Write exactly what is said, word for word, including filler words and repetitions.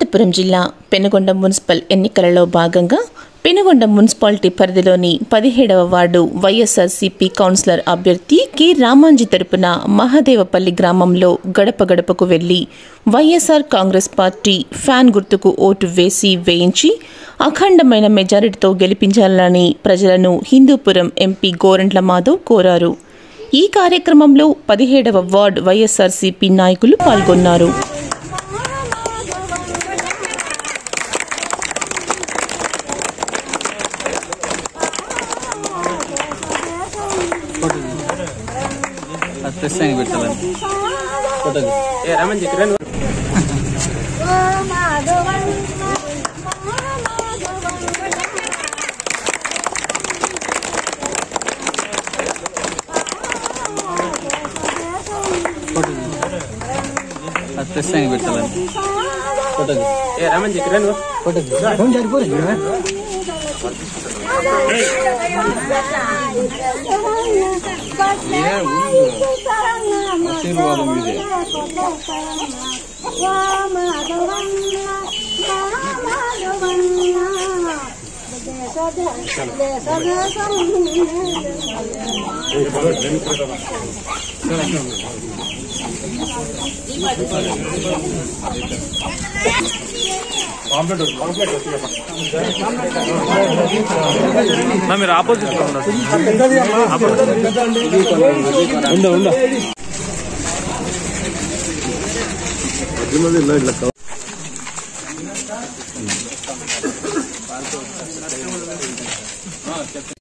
హిందూపురం జిల్లా పెనుగొండ మున్సిపల్ ఎన్నికలలో భాగంగా పెనుగొండ మున్సిపాలిటీ పరిధిలోని పదిహేడవ వార్డు వైఎస్ఆర్సీపీ కౌన్సిలర్ అభ్యర్థి కె రామాంజీ తరపున మహదేవపల్లి గ్రామంలో గడప గడపకు వెళ్లి వైఎస్ఆర్ కాంగ్రెస్ పార్టీ ఫ్యాన్ గుర్తుకు ఓటు వేసి వేయించి అఖండమైన మెజారిటీతో గెలిపించాలని ప్రజలను హిందూపురం ఎంపీ గోరంట్ల మాధవ్ కోరారు. ఈ కార్యక్రమంలో పదిహేడవ వార్డు వైఎస్ఆర్సీపీ నాయకులు పాల్గొన్నారు. Testing పెట్టాలి ఫోటో ఏ రామన్ జిక్రన్ ఫోటో టెస్టింగ్ పెట్టాలి ఫోటో ఏ రామన్ జిక్రన్ ఫోటో ఫోన్ సరిపోయింది ఆశీర్వాదం ఇదే మీరు ఆపోజిట్ లో ఉన్నారు.